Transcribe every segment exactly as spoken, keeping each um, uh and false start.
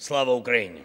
Слава Україні!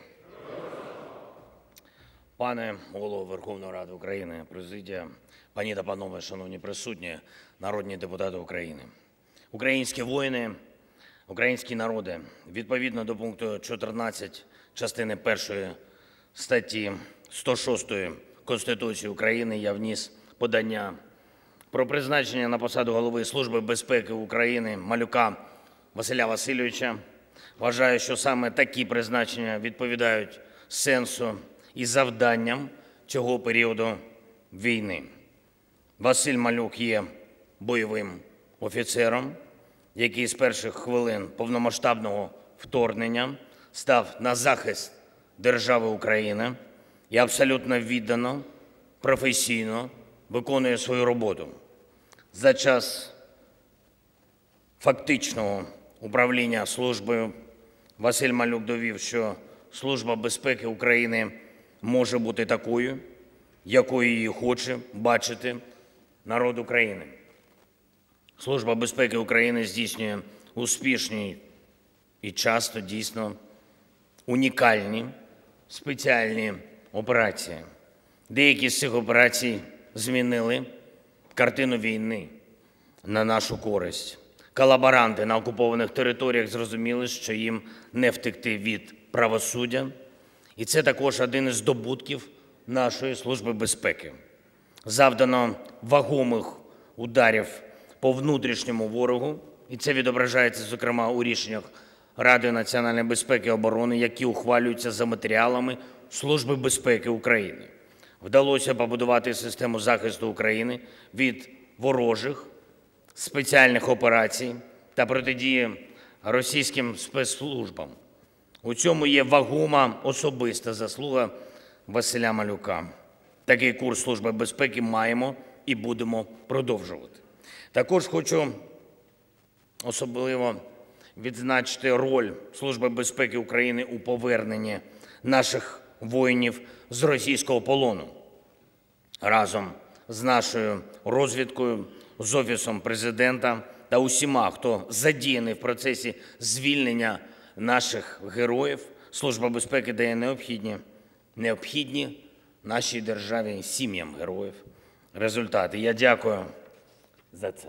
Пане Голово Верховної Ради України, президія, пані та панове, шановні присутні, народні депутати України. Українські воїни, українські народи, відповідно до пункту чотирнадцять частини першої статті сто шостої Конституції України я вніс подання про призначення на посаду Голови Служби безпеки України Малюка Василя Васильовича. Вважаю, що саме такі призначення відповідають сенсу і завданням цього періоду війни. Василь Малюк є бойовим офіцером, який з перших хвилин повномасштабного вторгнення став на захист держави Україна і абсолютно віддано, професійно виконує свою роботу. За час фактичного управління службою Василь Малюк довів, що Служба безпеки України може бути такою, якою її хоче бачити народ України. Служба безпеки України здійснює успішні і часто дійсно унікальні спеціальні операції. Деякі з цих операцій змінили картину війни на нашу користь. Колаборанти на окупованих територіях зрозуміли, що їм не втекти від правосуддя. І це також один із здобутків нашої Служби безпеки. Завдано вагомих ударів по внутрішньому ворогу, і це відображається, зокрема, у рішеннях Ради національної безпеки і оборони, які ухвалюються за матеріалами Служби безпеки України. Вдалося побудувати систему захисту України від ворожих спеціальних операцій та протидії російським спецслужбам. У цьому є вагома особиста заслуга Василя Малюка. Такий курс Служби безпеки маємо і будемо продовжувати. Також хочу особливо відзначити роль Служби безпеки України у поверненні наших воїнів з російського полону. Разом з нашою розвідкою, з Офісом Президента та усіма, хто задіяний в процесі звільнення наших героїв, Служба безпеки дає необхідні, необхідні нашій державі, сім'ям героїв результати. Я дякую за це.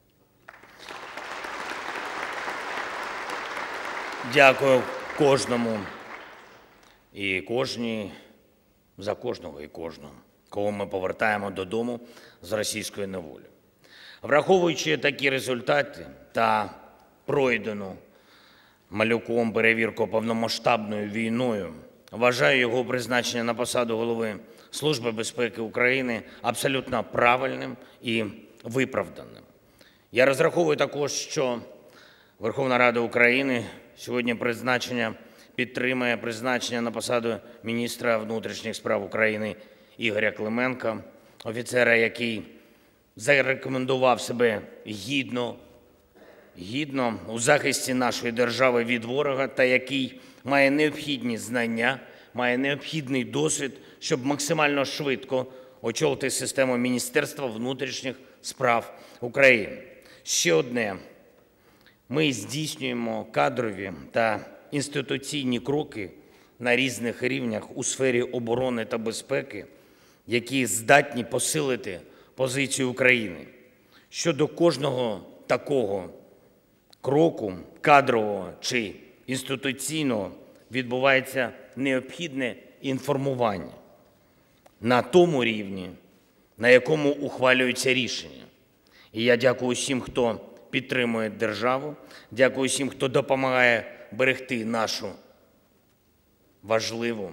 Дякую кожному і кожній, за кожного і кожного, кого ми повертаємо додому з російської неволі. Враховуючи такі результати та пройдену Малюком перевірку повномасштабною війною, вважаю його призначення на посаду Голови Служби безпеки України абсолютно правильним і виправданим. Я розраховую також, що Верховна Рада України сьогодні призначення підтримає призначення на посаду міністра внутрішніх справ України Ігоря Клименка, офіцера, який зарекомендував себе гідно, гідно у захисті нашої держави від ворога та який має необхідні знання, має необхідний досвід, щоб максимально швидко очолити систему Міністерства внутрішніх справ України. Ще одне. Ми здійснюємо кадрові та інституційні кроки на різних рівнях у сфері оборони та безпеки, які здатні посилити позицію України. Щодо кожного такого кроку, кадрового чи інституційного, відбувається необхідне інформування на тому рівні, на якому ухвалюються рішення. І я дякую всім, хто підтримує державу, дякую всім, хто допомагає берегти нашу важливу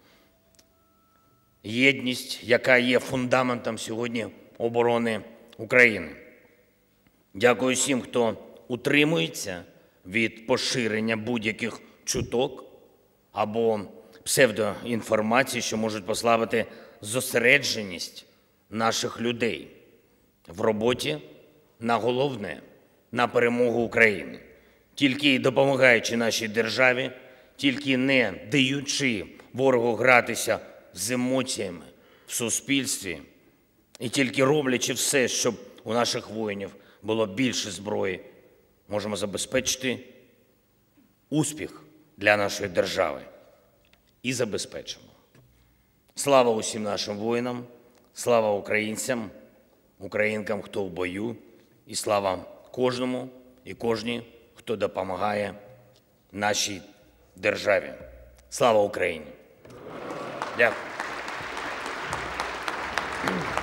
єдність, яка є фундаментом сьогодні оборони України. Дякую всім, хто утримується від поширення будь-яких чуток або псевдоінформації, що можуть послабити зосередженість наших людей в роботі на головне – на перемогу України. Тільки допомагаючи нашій державі, тільки не даючи ворогу гратися з емоціями в суспільстві і тільки роблячи все, щоб у наших воїнів було більше зброї, можемо забезпечити успіх для нашої держави і забезпечимо. Слава усім нашим воїнам, слава українцям, українкам, хто в бою, і слава кожному і кожній, хто допомагає нашій державі. Слава Україні! Дякую.